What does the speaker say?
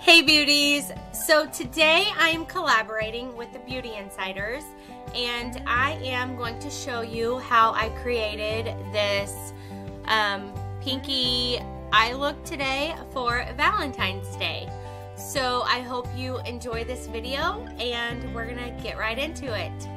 Hey beauties! So today I am collaborating with the Beauty Insiders and I am going to show you how I created this pinky eye look today for Valentine's Day. So I hope you enjoy this video and we're gonna get right into it.